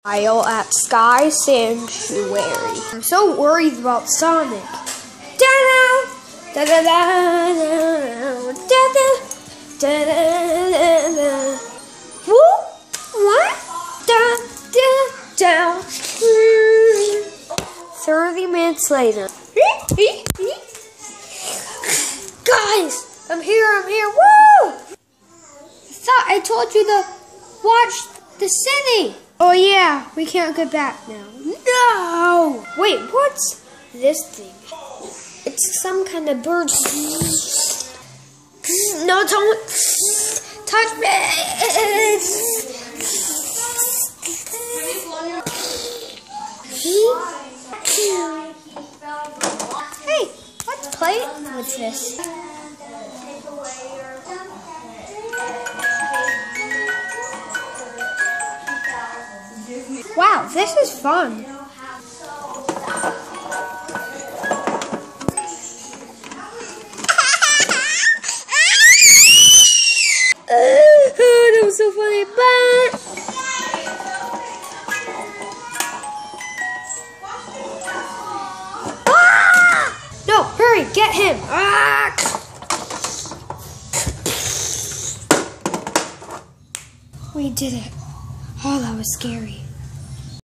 I'll at Sky Sanctuary. I'm so worried about Sonic. Da-da, da-da-da, da-da, da-da-da. Woo! What? Da-da-da. 30 minutes later. Guys, I'm here. Woo! I told you to watch the city. Oh yeah, we can't get back now. No! Wait, what's this thing? It's some kind of bird. No, don't touch me! Hey, let's play with this. Wow, this is fun. That was so funny, but no, hurry, get him. We did it. Oh, that was scary.